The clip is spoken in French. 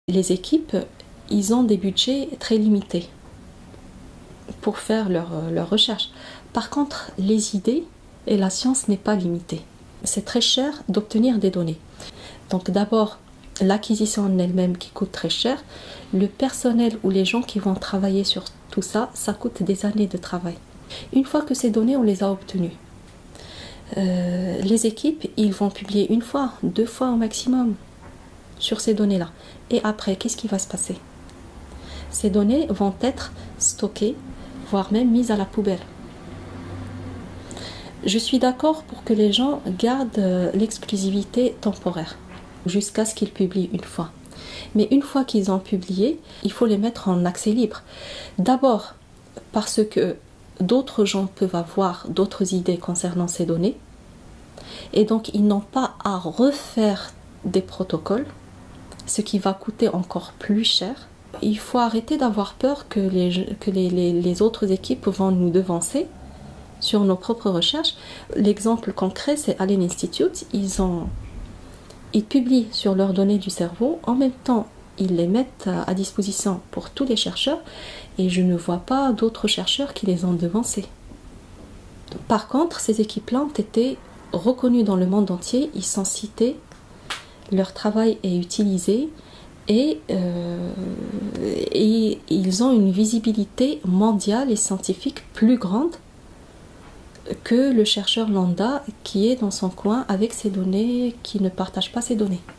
Les équipes, ils ont des budgets très limités pour faire leur recherche. Par contre, les idées et la science n'est pas limitée. C'est très cher d'obtenir des données. Donc d'abord, l'acquisition en elle-même qui coûte très cher, le personnel ou les gens qui vont travailler sur tout ça, ça coûte des années de travail. Une fois que ces données, on les a obtenues, les équipes, ils vont publier une fois, 2 fois au maximum sur ces données-là. Et après, qu'est-ce qui va se passer? Ces données vont être stockées, voire même mises à la poubelle. Je suis d'accord pour que les gens gardent l'exclusivité temporaire jusqu'à ce qu'ils publient une fois. Mais une fois qu'ils ont publié, il faut les mettre en accès libre. D'abord parce que d'autres gens peuvent avoir d'autres idées concernant ces données et donc ils n'ont pas à refaire des protocoles, ce qui va coûter encore plus cher. Il faut arrêter d'avoir peur que les autres équipes vont nous devancer sur nos propres recherches. L'exemple concret, c'est Allen Institute. Ils publient sur leurs données du cerveau, en même temps ils les mettent à disposition pour tous les chercheurs et je ne vois pas d'autres chercheurs qui les ont devancés. Par contre, ces équipes-là ont été reconnues dans le monde entier, ils sont cités, leur travail est utilisé et ils ont une visibilité mondiale et scientifique plus grande que le chercheur lambda qui est dans son coin avec ses données, qui ne partage pas ses données.